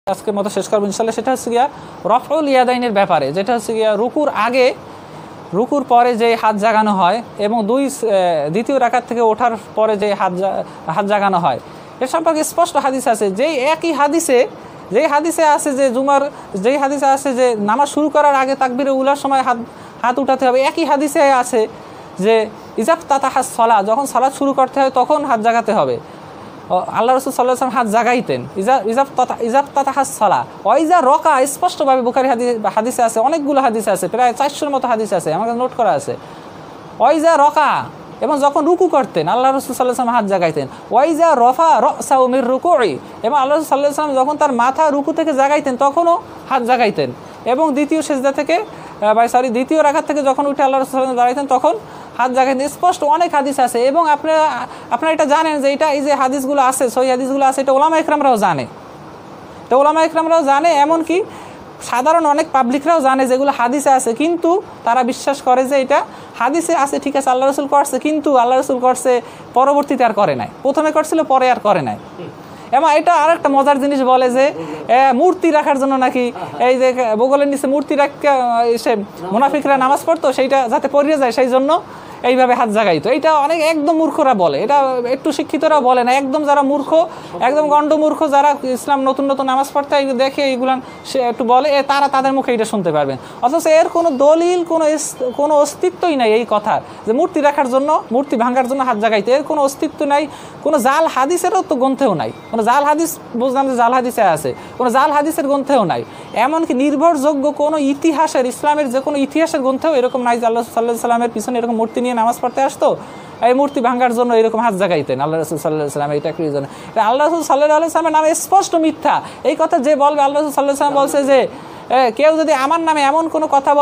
আজকের মতো শেষ করবো ইনশাল্লাহ। সেটা হচ্ছে গিয়া রফউল ইয়াদাইনের ব্যাপারে, যেটা হচ্ছে গিয়া রুকুর আগে রুকুর পরে যে হাত জাগানো হয় এবং দ্বিতীয় রাকাত থেকে ওঠার পরে যে হাত জাগানো হয়, এর সম্পর্কে স্পষ্ট হাদিস আছে। যেই একই হাদিসে আছে যে যেই হাদিসে আছে যে নামাজ শুরু করার আগে তাকবীরে উলার সময় হাত উঠাতে হবে, একই হাদিসে আছে যে ইজাফতাতাহাস সালাহ, যখন সালাত শুরু করতে হয় তখন হাত জাগাতে হবে। আল্লাহ রাসূল সাল্লাল্লাহু আলাইহি ওয়াসাল্লাম হাত জাগাইতেন ইজাফতাতাহাস সালাহ। ওয়াইজা রকা, স্পষ্টভাবে বুখারী হাদিসে আছে, অনেকগুলো হাদিসে আছে, প্রায় 400-র মতো হাদিস আছে, আমার কাছে নোট করা আছে। ওয়াইজা রকা, এবং যখন রুকু করতেন আল্লাহ রাসূল সাল্লাল্লাহু আলাইহি ওয়াসাল্লাম হাত জাগাইতেন। ওয়াইজা রফা রাসাহু মির রুকুই, এবং আল্লাহ রাসূল সাল্লাল্লাহু আলাইহি ওয়াসাল্লাম যখন তার মাথা রুকু থেকে জাগাইতেন তখনও হাত জাগাইতেন, এবং দ্বিতীয় রাকাত থেকে যখন উঠে আল্লাহ রাসূল সাল্লাল্লাহু আলাইহি ওয়াসাল্লাম দাঁড়াইতেন তখন হাত জাগাইতেন। স্পষ্ট অনেক হাদিস আছে, এবং আপনারা এটা জানেন যে এই যে হাদিসগুলো আছে, সহিহ হাদিসগুলো আছে, এটা ওলামা ইকরামরাও জানে, এমনকি সাধারণ অনেক পাবলিকরাও জানে যেগুলো হাদিসে আছে, কিন্তু তারা বিশ্বাস করে যে এটা হাদিসে আছে, ঠিক আছে আল্লাহ রাসূল করছে, কিন্তু আল্লাহ রাসূল করছে পরবর্তীতে আর করে নাই, প্রথমে করছিল পরে আর করে নাই। এবং এটা আর একটা মজার জিনিস বলে যে মূর্তি রাখার জন্য নাকি এই যে বগলের নিচে মূর্তি রাখা সে মুনাফিকরা নামাজ পড়তো, সেইটা যাতে পড়িয়ে যায় সেই জন্য এইভাবে হাত জাগাইতো। এইটা অনেক একদম মূর্খরা বলে, এটা একটু শিক্ষিতরা বলে না, একদম যারা মূর্খ, একদম গণ্ডমূর্খ, যারা ইসলাম নতুন নামাজ পড়তে দেখে এইগুলান সে একটু বলে, তারা তাদের মুখে এটা শুনতে পারবেন। অথচ এর কোনো দলিল, কোনো অস্তিত্বই নাই এই কথার, যে মূর্তি রাখার জন্য, মূর্তি ভাঙার জন্য হাত জাগাইতে, এর কোনো অস্তিত্ব নাই, কোনো জাল হাদিসেরও তো গ্রন্থেও নাই, কোনো জাল হাদিস, বুঝলাম যে জাল হাদিসে আছে, কোনো জাল হাদিসের গ্রন্থেও নাই, এমনকি নির্ভরযোগ্য কোনো ইতিহাসের, ইসলামের যে কোনো ইতিহাসের গ্রন্থেও এরকম নাই যে আল্লাহ সাল্লাল্লাহু আলাইহি ওয়াসাল্লামের পিছনে এরকম মূর্তি নিয়ে নামাজ পড়তে আসতো, এই মূর্তি ভাঙার জন্য এরকম হাত জাগাইতেন আল্লাহ রাসূল সাল্লাল্লাহু আলাইহি ওয়াসাল্লাম। এটা কি জন্য? আল্লাহ রাসূল সাল্লাল্লাহু আলাইহি ওয়াসাল্লামের নামে স্পষ্ট মিথ্যা। এই কথা যে বলবে, আল্লাহ রাসূল সাল্লাল্লাহু আলাইহি ওয়াসাল্লাম বলছে যে কেউ যদি আমার নামে এমন কোনো কথা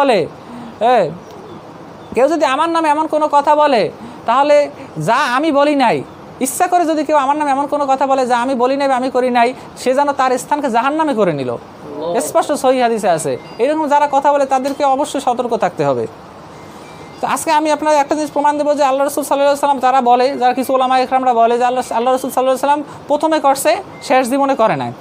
বলে, তাহলে যা আমি বলি নাই, ইচ্ছা করে যদি কেউ আমার নামে এমন কোনো কথা বলে যা আমি বলি নাই বা আমি করি নাই, সে যেন তার স্থানকে জাহান্নামে করে নিল। স্পষ্ট সহিহ হাদিসে আছে। এরকম যারা কথা বলে তাদেরকে অবশ্যই সতর্ক থাকতে হবে। তো আজকে আমি আপনাদের একটা জিনিস প্রমাণ দেবো যে আল্লাহ রাসূল সাল্লাল্লাহু আলাইহি ওয়াসাল্লাম, যারা বলে, যারা কিছু উলামা ইকরামরা বলে যে আল্লাহ রাসূল সাল্লাল্লাহু আলাইহি ওয়াসাল্লাম প্রথমে করছে, শেষ জীবনে করে নাই,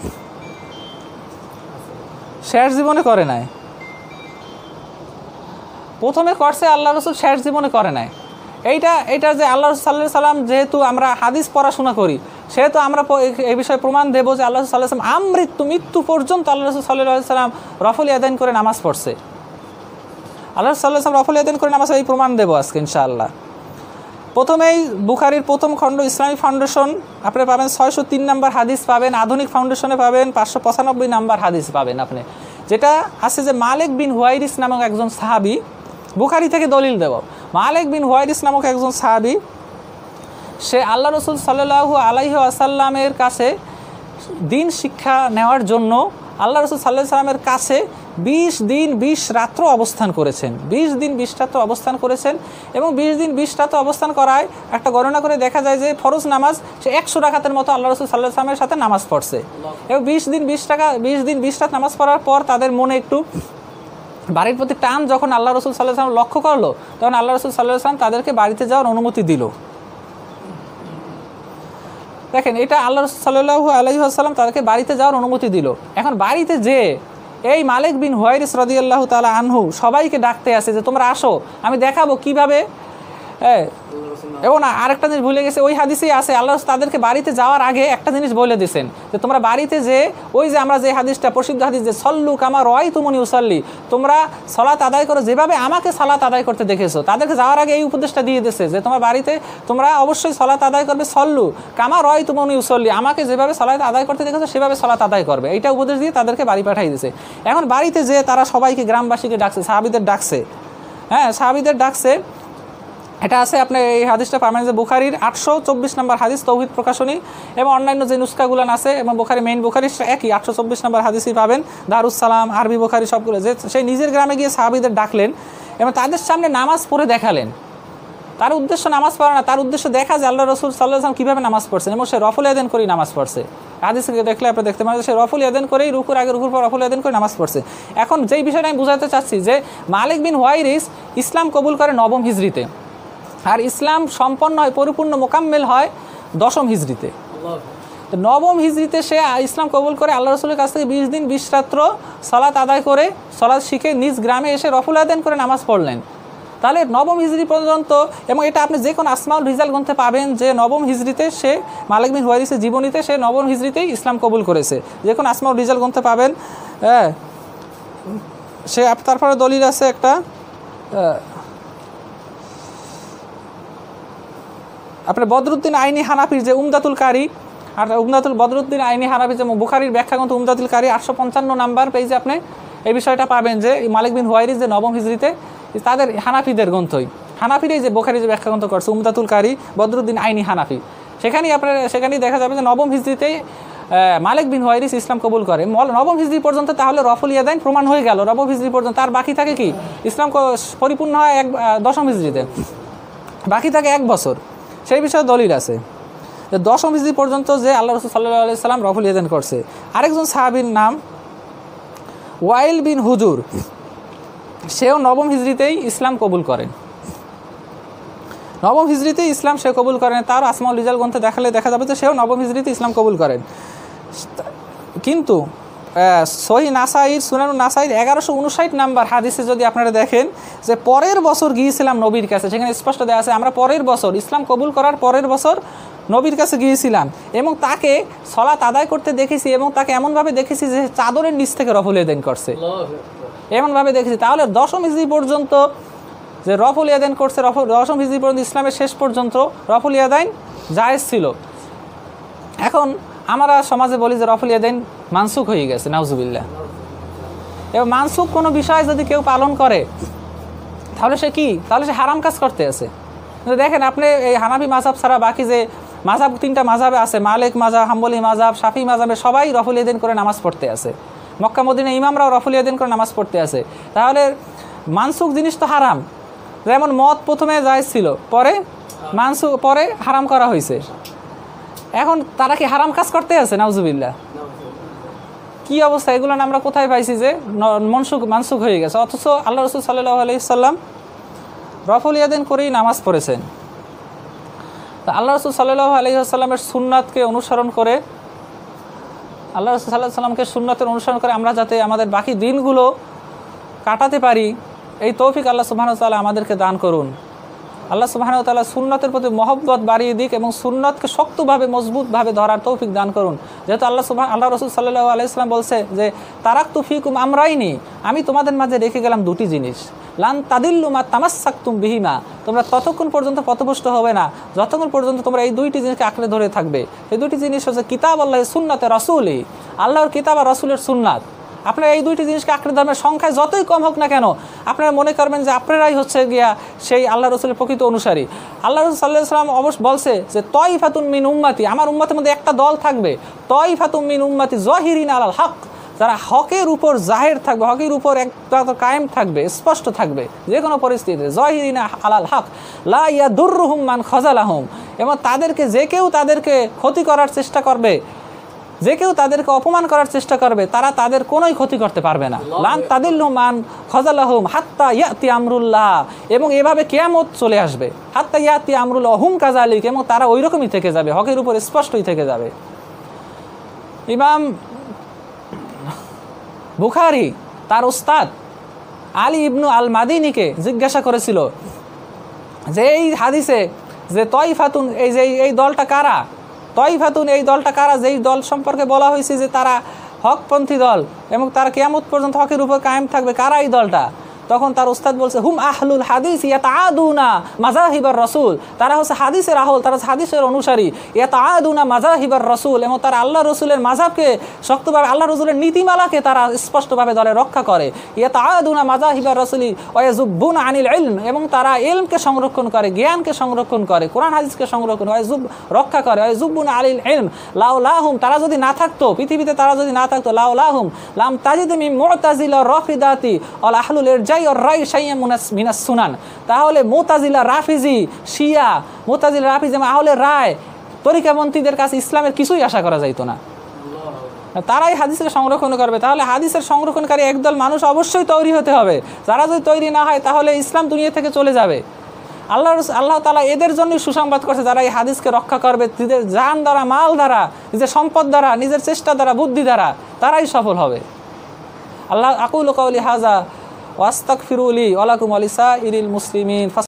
প্রথমে করছে আল্লাহ রাসূল, শেষ জীবনে করে নাই। এইটা যে আল্লাহ রাসূল সাল্লাল্লাহু আলাইহি ওয়াসাল্লাম, যেহেতু আমরা হাদিস পড়াশোনা করি, সেহেতু আমরা এই বিষয়ে প্রমাণ দেবো যে আল্লাহ রাসূল সাল্লাল্লাহু আলাইহি ওয়াসাল্লাম মৃত্যু পর্যন্ত আল্লাহ রাসূল সাল্লাল্লাহু আলাইহি ওয়াসাল্লাম রফুল ইয়াদাইন করে নামাজ পড়ছে। আল্লাহ রাসূল সাল্লাল্লাহু আলাইহি ওয়াসাল্লাম রফুল ইয়াদাইন করে নামাজ, এই প্রমাণ দেবো আজকে ইনশাআল্লাহ। প্রথমেই বুখারীর প্রথম খণ্ড ইসলামিক ফাউন্ডেশন আপনি পাবেন, 603 নম্বর হাদিস পাবেন, আধুনিক ফাউন্ডেশনে পাবেন 595 নম্বর হাদিস পাবেন আপনি, যেটা আছে যে মালিক বিন হুয়াইরিস নামক একজন সাহাবী, বুখারী থেকে দলিল দেব, মালিক বিন হুয়াইরিস নামক একজন সাহাবী, সে আল্লাহ রাসূল সাল্লাল্লাহু আলাইহি ওয়াসাল্লামের কাছে দিন শিক্ষা নেওয়ার জন্য আল্লাহ রাসূল সাল্লাল্লাহু আলাইহি ওয়াসাল্লামের কাছে 20 দিন 20 রাত্র অবস্থান করেছেন, 20 দিন 20 রাত্র অবস্থান করেছেন। এবং 20 দিন 20 রাত্র অবস্থান করায় একটা গণনা করে দেখা যায় যে ফরজ নামাজ সে 100 রাকাতের মতো আল্লাহ রাসূল সাল্লাল্লাহু আলাইহি ওয়াসাল্লামের সাথে নামাজ পড়ছে। এবং 20 দিন 20 রাত নামাজ পড়ার পর তাদের মনে একটু বাড়ির প্রতি টান যখন আল্লাহ রাসূল সাল্লাল্লাহু আলাইহি ওয়াসাল্লাম লক্ষ্য করলো, তখন আল্লাহ রাসূল সাল্লাল্লাহু আলাইহি ওয়াসাল্লাম তাদেরকে বাড়িতে যাওয়ার অনুমতি দিল। দেখেন, এটা আল্লাহ রাসূল সাল্লাল্লাহু আলাইহি ওয়াসাল্লাম তাদেরকে বাড়িতে যাওয়ার অনুমতি দিল। এখন বাড়িতে যে এই মালিক বিন হুয়াইরিস রাদিয়াল্লাহু তাআলা আনহু সবাইকে ডাকতে আসে যে তোমরা আসো, আমি দেখাবো কিভাবে। এবং আরেকটা জিনিস ভুলে গেছে, ওই হাদিসেই আছে আল্লাহ তাদেরকে বাড়িতে যাওয়ার আগে একটা জিনিস বলে দিয়েছেন যে তোমরা বাড়িতে যে ওই যে আমরা যে হাদিসটা, প্রসিদ্ধ হাদিস যে সল্লু কামা রাআইতুমুনি উসাল্লি, তোমরা সালাত আদায় করো যেভাবে আমাকে সালাত আদায় করতে দেখেছো। তাদেরকে যাওয়ার আগে এই উপদেশটা দিয়ে দিয়েছে যে তোমার বাড়িতে তোমরা অবশ্যই সালাত আদায় করবে, সল্লু কামা রাআইতুমুনি উসাল্লি, আমাকে যেভাবে সালাত আদায় করতে দেখেছো সেভাবে সালাত আদায় করবে, এইটা উপদেশ দিয়ে তাদেরকে বাড়ি পাঠিয়ে দিয়েছে। এখন বাড়িতে যে তারা সবাইকে, গ্রামবাসীকে ডাকছে, সাহাবীদের ডাকছে, এটা আছে আপনার এই হাদিসটা পাবেন যে বুখারীর 824 নম্বর হাদিস, তৌহিদ প্রকাশনী, এবং অন্যান্য যে নুসখাগুলান আছে, এবং বুখারী মেইন বুখারীর একই 824 নম্বর হাদিসই পাবেন, দারুস সালাম, আরবি বুখারী সবগুলো। যে সেই নিজের গ্রামে গিয়ে সাহাবীদের ডাকলেন এবং তাদের সামনে নামাজ পড়ে দেখালেন। তার উদ্দেশ্য নামাজ পড়া না, তার উদ্দেশ্য দেখা যে আল্লাহ রাসূল সাল্লাল্লাহু আলাইহি ওয়াসাল্লাম কীভাবে নামাজ পড়ছেন, এবং সে রফুল ইয়াদাইন করেই নামাজ পড়ছে। হাদিসে দেখলে আপনি দেখতে পাবেন সে রফুল ইয়াদাইন করেই রুকুর আগে, রুকুর পর রফুল ইয়াদাইন করে নামাজ পড়ছে। এখন যেই বিষয়টা আমি বোঝাতে চাচ্ছি যে মালিক বিন হুয়াইরিস ইসলাম কবুল করে 9ম হিজরিতে, আর ইসলাম সম্পন্ন হয়, পরিপূর্ণ মোকাম্মেল হয় 10ম হিজরিতে। তো নবম হিজরিতে সে ইসলাম কবুল করে আল্লাহ রসুলের কাছ থেকে 20 দিন 20 রাত্র সালাত আদায় করে সালাত শিখে নিজ গ্রামে এসে রফুল আদান করে নামাজ পড়লেন। তাহলে নবম হিজরি পর্যন্ত, এবং এটা আপনি যে কোনো আসমাউল রিজাল গ্রন্থে পাবেন যে নবম হিজরিতে সে মালিক বিন হুয়াইরিসের জীবনীতে সে নবম হিজরিতেই ইসলাম কবুল করেছে, যে কোনো আসমাউল রিজাল গ্রন্থে পাবেন। হ্যাঁ, সে তারপরে দলিল আছে একটা, আপনার বদরুদ্দিন আইনি হানাফির যে উমদাতুল কারি, আর বদরুদ্দিন আইনি হানাফি যে বুখারীর ব্যাখ্যা গ্রন্থ উমদাতুল কারি 855 নাম্বার পেজে আপনি এই বিষয়টা পাবেন যে মালিক বিন হুয়াইরিস যে নবম হিজরিতে, তাদের হানাফিদের গ্রন্থই, হানাফিরই যে বুখারী যে ব্যাখ্যা গ্রন্থ করছে উমদাতুল কারি বদরুদ্দিন আইনি হানাফি, সেখানেই দেখা যাবে যে নবম হিজরিতেই মালিক বিন হুয়াইরিস ইসলাম কবুল করে। নবম হিজরি পর্যন্ত তাহলে রফুল ইয়াদাইন প্রমাণ হয়ে গেল নবম হিজরি পর্যন্ত। তার বাকি থাকে কি, ইসলাম পরিপূর্ণ হয় দশম হিজরিতে, বাকি থাকে 1 বছর। সেই বিষয়ে দলিল আছে যে দশম হিজরি পর্যন্ত যে আল্লাহ রাসূল সাল্লাল্লাহু আলাইহি সাল্লাম রফুল ইয়াদাইন করছে। আরেকজন সাহাবীর নাম ওয়াইল বিন হুজুর, সেও নবম হিজরিতেই ইসলাম কবুল করেন, নবম হিজরিতেই ইসলাম সে কবুল করেন। তার আসমাউল রিজাল গ্রন্থে দেখালে দেখা যাবে যে সেও নবম হিজরিতে ইসলাম কবুল করেন। কিন্তু সহিহ নাসাইর, সুনান নাসাইর 1159 নাম্বার হাদিসে যদি আপনারা দেখেন যে পরের বছর গিয়েছিলাম নবীর কাছে, সেখানে স্পষ্ট দেওয়া আছে আমরা পরের বছর ইসলাম কবুল করার পরের বছর নবীর কাছে গিয়েছিলাম এবং তাকে সালাত আদায় করতে দেখেছি, এবং তাকে এমনভাবে দেখেছি যে চাদরের নিচ থেকে রফুল ইয়াদাইন করছে, এমনভাবে দেখেছি। তাহলে দশম হিজরি পর্যন্ত যে রফুল ইয়াদাইন করছে, দশম হিজরি পর্যন্ত ইসলামের শেষ পর্যন্ত রফুল ইয়াদাইন জায়েজ ছিল। এখন আমরা সমাজে বলি যে রফুল ইয়াদাইন মানসুখ হয়ে গেছে, নাউজুবিল্লাহ। এবং মানসুখ কোনো বিষয় যদি কেউ পালন করে তাহলে সে কি, তাহলে সে হারাম কাজ করতে আছে। কিন্তু দেখেন আপনি এই হানাফি মাযহাব ছাড়া বাকি যে মাযহাব 3টা মাযহাবে আছে, মালিক মাযহাব, হাম্বলি মাযহাব, শাফি মাযহাবে সবাই রফুল ইয়াদাইন করে নামাজ পড়তে আছে। মক্কা মদিনা ইমামরাও রফুল ইয়াদাইন করে নামাজ পড়তে আছে। তাহলে মানসুখ জিনিস তো হারাম। যেমন মদ প্রথমে জায়েজ ছিল, পরে হারাম করা হয়েছে। এখন তারা কি হারাম কাজ করতে আছে? নাউজুবিল্লাহ। কি অবস্থা, এগুলো আমরা কোথায় পাইছি যে মানসুখ হয়ে গেছে, অথচ আল্লাহ রাসূল সাল্লাল্লাহু আলাইহি সাল্লাম রফুল ইয়াদাইন করেই নামাজ পড়েছেন। আল্লাহ রাসূল সাল্লাল্লাহু আলাইহি সাল্লামের সুন্নাতকে অনুসরণ করে, আল্লাহ রাসূল সাল্লাল্লাহু আলাইহি সাল্লামকে সুন্নাতের অনুসরণ করে আমরা যাতে আমাদের বাকি দিনগুলো কাটাতে পারি, এই তৌফিক আল্লাহ সুবহানাহু ওয়া তাআলা আমাদেরকে দান করুন। আল্লাহ সুবহানাহু ওয়া তাআলা সুন্নতের প্রতি মহব্বত বাড়িয়ে দিক এবং সুন্নতকে শক্তভাবে মজবুতভাবে ধরার তৌফিক দান করুন। যেহেতু আল্লাহ রাসূল সাল্লাল্লাহু আলাইহি ওয়াসাল্লাম বলছে যে তারাকতু ফীকুম আমরাইনি, আমি তোমাদের মাঝে রেখে গেলাম 2টি জিনিস, লান তাদিল্লু মা তামাসসাকতুম বিহিমা, তোমরা ততক্ষণ পর্যন্ত পথভ্রষ্ট হবে না যতক্ষণ পর্যন্ত তোমরা এই 2টি জিনিসকে আঁকড়ে ধরে থাকবে। এই 2টি জিনিস হচ্ছে কিতাব আল্লাহ, সুন্নাতে রাসূলি, আল্লাহর কিতাব আর রাসূলের সুন্নাত। আপনারা এই 2টি জিনিসকে আঁকড়ে ধর্মের সংখ্যায় যতই কম হোক না কেন, আপনারা মনে করবেন যে আপনারাই হচ্ছে গিয়া সেই আল্লাহ রসুলের প্রকৃত অনুসারী। আল্লাহ রসুল সাল্লাল্লাহু আলাইহি ওয়াসাল্লাম অবশ্য বলছে যে তাইফাতুন মিন উম্মতি, আমার উম্মতের মধ্যে একটা দল থাকবে, তাইফাতুন মিন উম্মতি যাহিরিনা আলাল হক, যারা হকের উপর জাহির থাকবে, হকের উপর একটা কায়েম থাকবে, স্পষ্ট থাকবে যে কোনো পরিস্থিতিতে, যাহিরিনা আলাল হক লা ইয়াদুররুহুম মান খাযালাহুম, এবং তাদেরকে যে কেউ তাদেরকে ক্ষতি করার চেষ্টা করবে, যে কেউ তাদেরকে অপমান করার চেষ্টা করবে, তারা তাদের কোনোই ক্ষতি করতে পারবে না। লান তাদিল্লু মান খাযালাহুম হাত্তা ইয়াতি আমরুল্লাহ, এবং এভাবে কিয়ামত চলে আসবে, হাত্তা ইয়াতি আমরুল্লাহ হুম কাযালিক, এবং তারা ওই রকমই থেকে যাবে, হকের উপর স্পষ্টই থেকে যাবে। ইমাম বুখারী তার উস্তাদ আলী ইবনু আল মাদিনীকে জিজ্ঞাসা করেছিল যে এই হাদিসে যে তাইফাতুন, এই দলটা কারা, তাইফাতুন এই দলটা কারা, যেই দল সম্পর্কে বলা হয়েছে যে তারা হকপন্থী দল এবং তারা কিয়ামত পর্যন্ত হকের উপর কায়েম থাকবে, কারা এই দলটা? তখন তার উস্তাদ বলছে হুম আহলুল হাদিস ইয়াতাআদুনা মাযাহিবার রাসূল, তারা হচ্ছে হাদিসের আহল, তারা হাদিসের অনুসারী, ইয়াতাআদুনা মাযাহিবার রাসূল, এবং তারা আল্লাহ রসুলের মাযহাবকে শক্তভাবে, আল্লাহ রসুলের নীতিমালাকে তারা স্পষ্টভাবে দলে রক্ষা করে। ইয়াতাআদুনা মাযাহিবার রাসূলি ওয়া ইয়াযুবুনা আনিল ইলম, এবং তারা ইলমকে সংরক্ষণ করে, জ্ঞানকে সংরক্ষণ করে, কোরআন হাদিসকে সংরক্ষণ করে, রক্ষা করে। ওয়া ইয়াযুবুনা আনিল ইলম লাউলাহুম, তারা যদি না থাকতো পৃথিবীতে, তারা যদি না থাকতো, লাউলাহুম লাম তাজিদ মিন মুতাজিলা রাফিদাতি ওয়াল আহলুল ইরজাই ওয়ার রাই শাইয়্যা মিনাস সুনান, তাহলে মুতাজিলা রাফিজি শিয়া, মুতাজিলা রাফিজি আহলে রায় তরিকাপন্থীদের কাছে ইসলামের কিছুই আশা করা যাইতো না, তারাই হাদিসের সংরক্ষণ করবে। তাহলে হাদিসের সংরক্ষণকারী একদল মানুষ অবশ্যই তৈরি হতে হবে, যারা যদি তৈরি না হয় তাহলে ইসলাম দুনিয়া থেকে চলে যাবে। আল্লাহ তাআলা এদের জন্যই সুসংবাদ করছে, যারা এই হাদিসকে রক্ষা করবে নিজের জান দ্বারা, মাল দ্বারা, নিজের সম্পদ দ্বারা, নিজের চেষ্টা দ্বারা, বুদ্ধি দ্বারা, তারাই সফল হবে। আল্লাহ আকুলু কাউলি হাযা ওয়া আস্তাগফিরু লি ওয়া লাকুম ওয়া লিসাইরিল মুসলিমিন।